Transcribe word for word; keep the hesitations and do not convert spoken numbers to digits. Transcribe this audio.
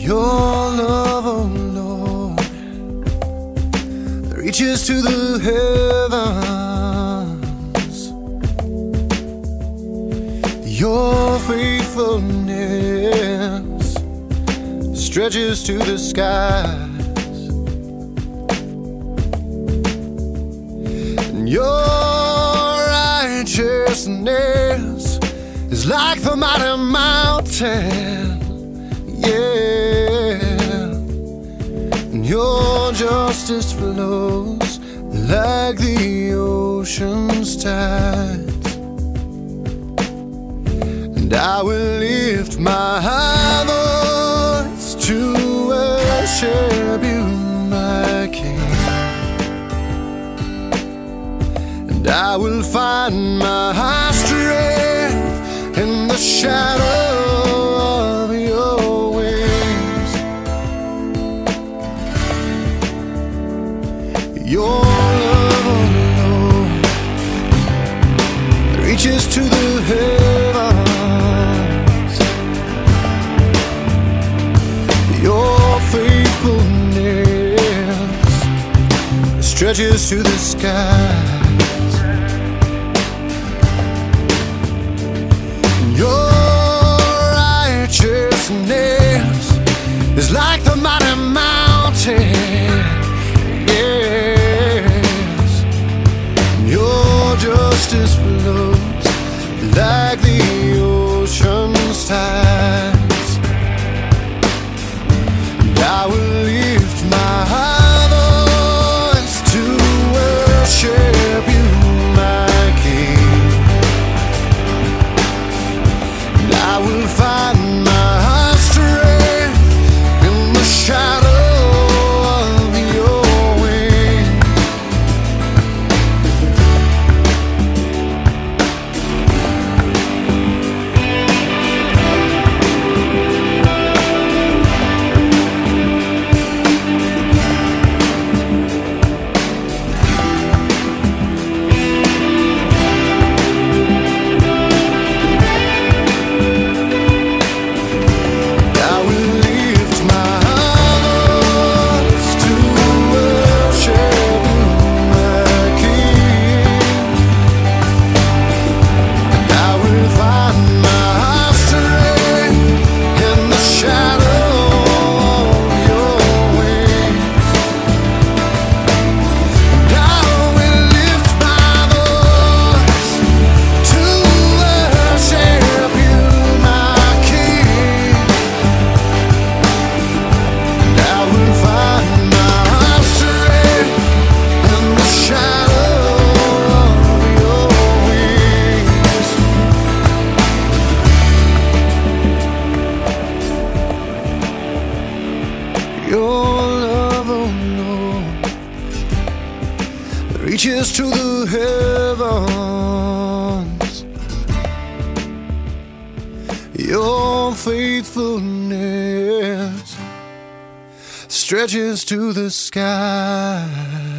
Your love, oh Lord, reaches to the heavens. Your faithfulness stretches to the skies. And your righteousness is like the mighty mountain. Yeah, and your justice flows like the ocean's tides. And I will lift my voice to worship you, my King. And I will find my strength in the shadow of your wings. Your love, oh Lord, reaches to the heavens. Your faithfulness stretches to the skies. Your righteousness is like the mighty mountain. Yes, your justice flows like the ocean's tides. And I will lift my voice to worship you, my King. And I will find my strength in the shadow of your wings. Your love, oh Lord, reaches to the heavens. Your faithfulness stretches to the sky.